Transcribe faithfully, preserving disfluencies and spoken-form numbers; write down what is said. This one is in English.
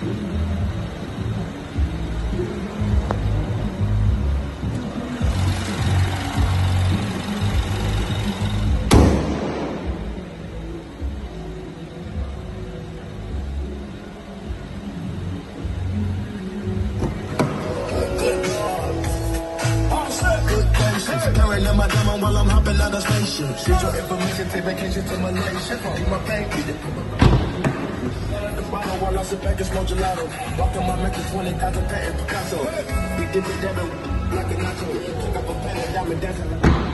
Carrying in my diamond while I'm hopping out of spaceship. Shoot your information, take vacation to Malaysia. Be my baby. The bottle while I sit back and smoke gelato. Walking my Mac twenty thousand patent Picasso. We did the devil like a nacho. Took up a pen and diamond dancing.